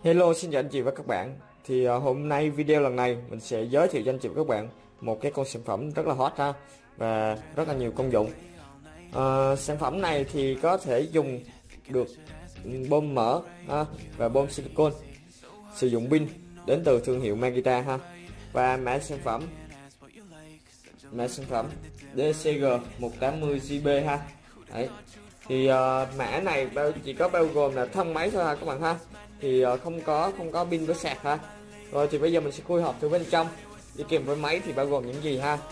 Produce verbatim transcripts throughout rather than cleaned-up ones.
Hello, xin chào anh chị và các bạn. Thì uh, hôm nay video lần này mình sẽ giới thiệu cho anh chị và các bạn một cái con sản phẩm rất là hot ha, và rất là nhiều công dụng. Uh, sản phẩm này thì có thể dùng được bơm mỡ ha, và bơm silicone, sử dụng pin đến từ thương hiệu Magita ha, và mã sản phẩm mã sản phẩm D C G một tám không G B ha. Đấy. Thì uh, mã này bao chỉ có bao gồm là thân máy thôi ha các bạn ha, thì uh, không có không có pin với sạc ha. Rồi thì bây giờ mình sẽ khui hộp từ bên trong, đi kèm với máy thì bao gồm những gì ha.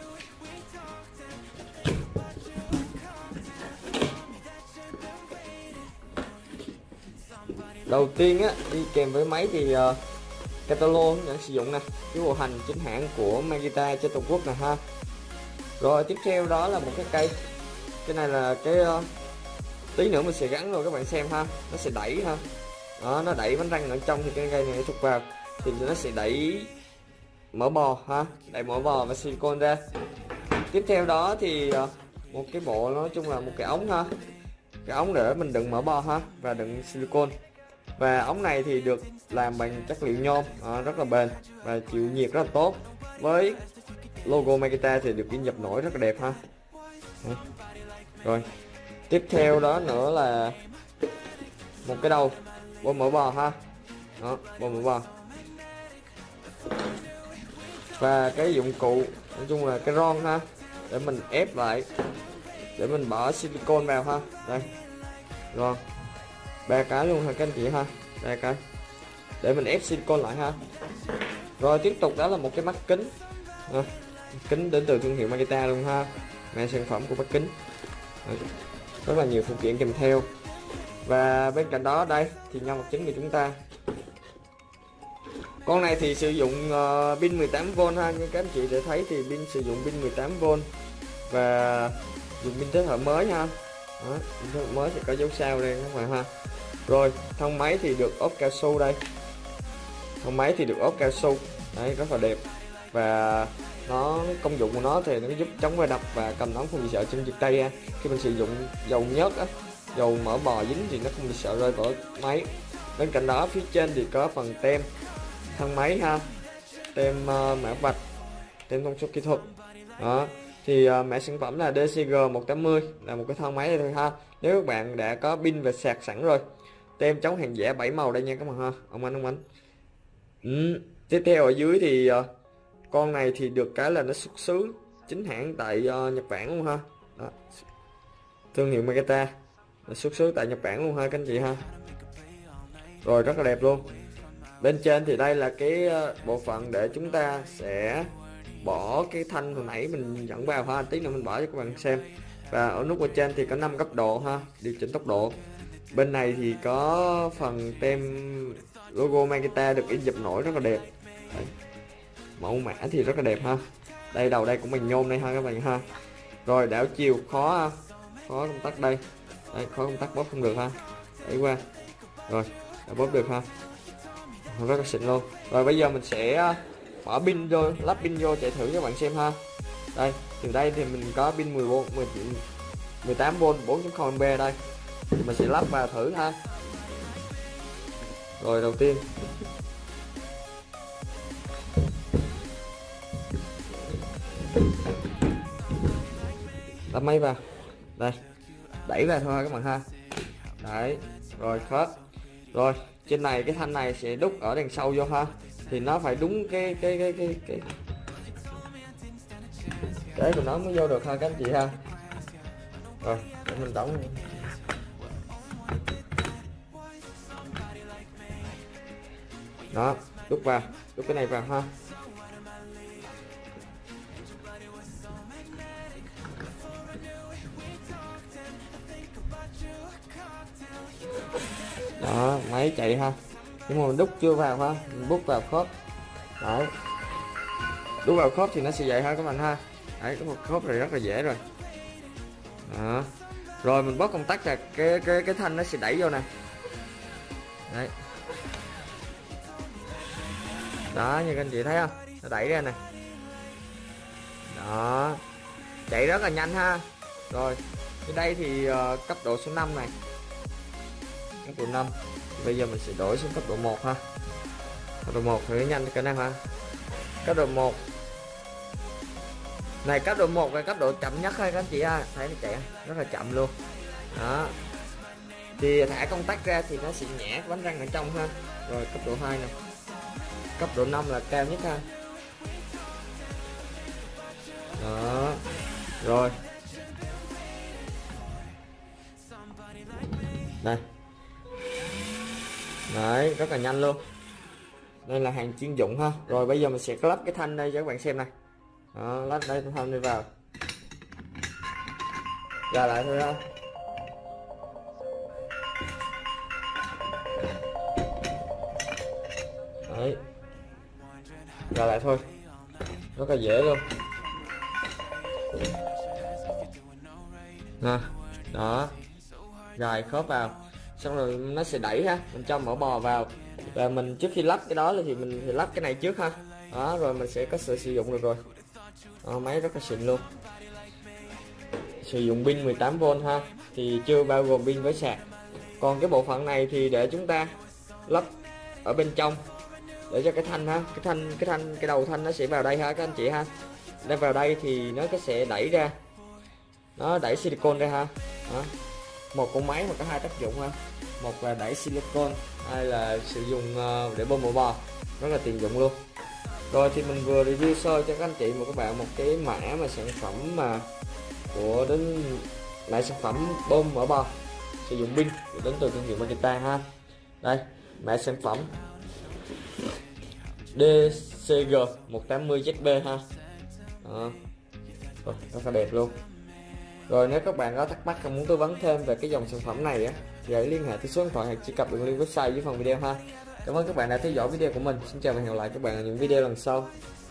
Đầu tiên á, đi kèm với máy thì uh, catalog hướng dẫn sử dụng nè, phiếu điều hành chính hãng của Magita trên toàn quốc nè ha. Rồi tiếp theo đó là một cái cây, cái này là cái uh, tí nữa mình sẽ gắn rồi các bạn xem ha, nó sẽ đẩy ha. Đó, nó đẩy bánh răng ở trong thì cái cây này thuộc vào thì nó sẽ đẩy mỡ bò ha, đẩy mỡ bò và silicone ra. Tiếp theo đó thì uh, một cái bộ, nói chung là một cái ống ha, cái ống để mình đựng mỡ bò ha và đựng silicone. Và ống này thì được làm bằng chất liệu nhôm, à, rất là bền và chịu nhiệt rất là tốt. Với logo Magita thì được in dập nổi rất là đẹp ha. Rồi tiếp theo đó nữa là một cái đầu bơm mỡ bò ha, đó, bơm mỡ bò và cái dụng cụ, nói chung là cái ron ha, để mình ép lại, để mình bỏ silicone vào ha. Đây, ron ba cái luôn ha các anh chị ha, ba cái để mình ép silicone lại ha. Rồi tiếp tục đó là một cái mắt kính, à, kính đến từ thương hiệu Magita luôn ha, mã sản phẩm của mắt kính. Đấy, rất là nhiều phụ kiện kèm theo. Và bên cạnh đó đây thì nhân vật chính của chúng ta, con này thì sử dụng uh, pin mười tám vôn ha, như các anh chị để thấy thì pin sử dụng pin mười tám vôn và dùng pin thế hệ mới ha. Đó, pin thế hệ mới thì có dấu sao đây các bạn ha. Rồi thân máy thì được ốp cao su đây, thân máy thì được ốp cao su đấy, rất là đẹp. Và nó công dụng của nó thì nó giúp chống va đập và cầm nóng không bị sợ trên giật tay ha. Khi mình sử dụng dầu nhớt á, dầu mỡ bò dính thì nó không bị sợ rơi vỡ máy. Bên cạnh đó phía trên thì có phần tem thân máy ha, tem uh, mã vạch, tem thông số kỹ thuật. Đó thì uh, mã sản phẩm là D C G một tám không, là một cái thân máy đây thôi ha. Nếu các bạn đã có pin và sạc sẵn rồi, tem chống hàng giả bảy màu đây nha các bạn ha, ông anh ông anh. Ừ. Tiếp theo ở dưới thì uh, con này thì được cái là nó xuất xứ chính hãng tại uh, Nhật Bản luôn ha. Đó, thương hiệu Magata nó xuất xứ tại Nhật Bản luôn ha các anh chị ha. Rồi rất là đẹp luôn. Bên trên thì đây là cái uh, bộ phận để chúng ta sẽ bỏ cái thanh hồi nãy mình dẫn vào ha, tí nữa mình bỏ cho các bạn xem. Và ở nút ở trên thì có năm cấp độ ha, điều chỉnh tốc độ. Bên này thì có phần tem logo Magita được in dập nổi rất là đẹp. Đấy, mẫu mã thì rất là đẹp ha. Đây đầu đây cũng bằng nhôm đây ha các bạn ha. Rồi đảo chiều khó khó công tắc đây. Đấy, khó công tắc bóp không được ha, đẩy qua rồi đã bóp được ha, rất là xịn luôn. Rồi bây giờ mình sẽ bỏ pin vô, lắp pin vô chạy thử cho các bạn xem ha. Đây từ đây thì mình có pin mười tám vôn bốn chấm không ampe đây, mình sẽ lắp vào thử ha. Rồi đầu tiên lắp máy vào đây, đẩy vào thôi các bạn ha. Đấy rồi khớp. Rồi trên này cái thanh này sẽ đúc ở đằng sau vô ha, thì nó phải đúng cái cái cái cái cái cái của nó mới vô được ha các anh chị ha. Rồi để mình đóng đó, đúc vào, đúc cái này vào ha. Đó, máy chạy ha, nhưng mà mình đúc chưa vào ha, mình bút vào khớp. Đấy, đúc vào khớp thì nó sẽ vậy ha các bạn ha. Đấy, có một khớp này rất là dễ rồi. Đó, rồi mình bóp công tắc là cái cái cái thanh nó sẽ đẩy vô nè. Đấy, đó như các anh chị thấy không, nó đẩy ra nè. Đó, chạy rất là nhanh ha. Rồi cái đây thì uh, cấp độ số năm này, cấp độ năm bây giờ mình sẽ đổi xuống cấp độ một ha. Cấp độ một thử nhanh khả năng ha. Cấp độ một này, cấp độ một là cấp độ chậm nhất ha các anh chị ha, thấy nó chạy rất là chậm luôn đó. Thì thả công tắc ra thì nó sẽ nhẹ bánh răng ở trong ha. Rồi cấp độ hai nè, cấp độ năm là cao nhất ha đó. Rồi đây đấy, rất là nhanh luôn. Đây là hàng chuyên dụng ha. Rồi bây giờ mình sẽ lắp cái thanh đây cho các bạn xem này đó, lắp đây thanh đi vào ra lại thôi ha. Đấy, ra lại thôi, rất là dễ luôn nè đó, gài khớp vào xong rồi nó sẽ đẩy ha, mình cho mỡ bò vào và mình trước khi lắp cái đó thì mình phải lắp cái này trước ha đó, rồi mình sẽ có sự sử dụng được rồi đó, máy rất là xịn luôn. Sử dụng pin mười tám vôn ha, thì chưa bao gồm pin với sạc. Còn cái bộ phận này thì để chúng ta lắp ở bên trong để cho cái thanh ha, cái thanh cái thanh cái đầu thanh nó sẽ vào đây ha các anh chị ha. Để vào đây thì nó có sẽ đẩy ra, nó đẩy silicon ra ha đó. Một con máy mà có hai tác dụng ha, một là đẩy silicon, hai là sử dụng để bơm mỡ bò, rất là tiện dụng luôn. Rồi thì mình vừa review sơ cho các anh chị một các bạn một cái mã mà sản phẩm mà của đến lại sản phẩm bơm mỡ bò sử dụng pin đến từ thương hiệu Makita ha. Đây mã sản phẩm D C G một tám không Z B ha đó. Rồi, rất là đẹp luôn. Rồi nếu các bạn có thắc mắc muốn tư vấn thêm về cái dòng sản phẩm này á thì hãy liên hệ tới số điện thoại hoặc truy cập đường link website dưới phần video ha. Cảm ơn các bạn đã theo dõi video của mình. Xin chào và hẹn gặp lại các bạn ở những video lần sau.